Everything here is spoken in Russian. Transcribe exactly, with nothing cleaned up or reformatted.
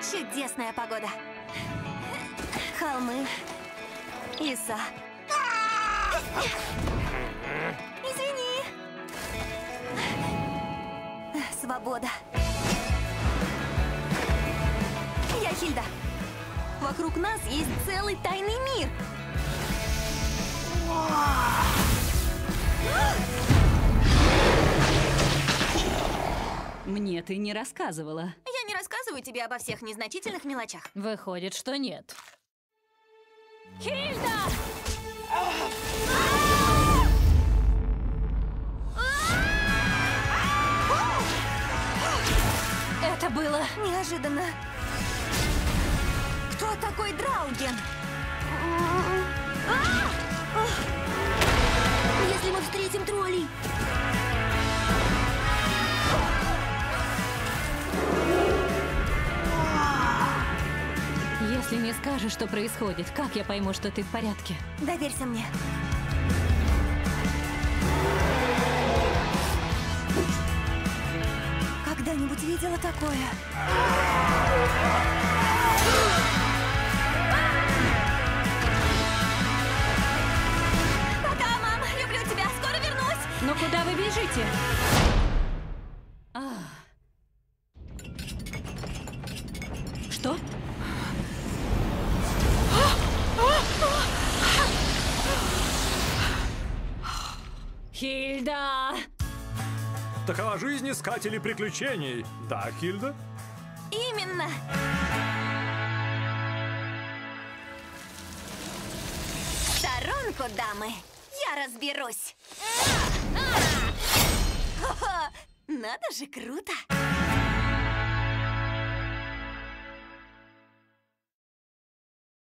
Чудесная погода. Холмы. Леса. Извини. Свобода. Я Хильда. Вокруг нас есть целый тайный мир. Мне ты не рассказывала. Я не рассказываю тебе обо всех незначительных мелочах. Выходит, что нет. Хильда! Это было неожиданно. Кто такой Драуген? Если мы встретим троллей? Если не скажешь, что происходит, как я пойму, что ты в порядке? Доверься мне. Когда-нибудь видела такое? Пока, мам! Люблю тебя! Скоро вернусь! Но куда вы бежите? А. Что? Хильда! Такова жизнь искателей приключений. Да, Хильда? Именно! В сторонку, дамы! Я разберусь! Надо же, круто!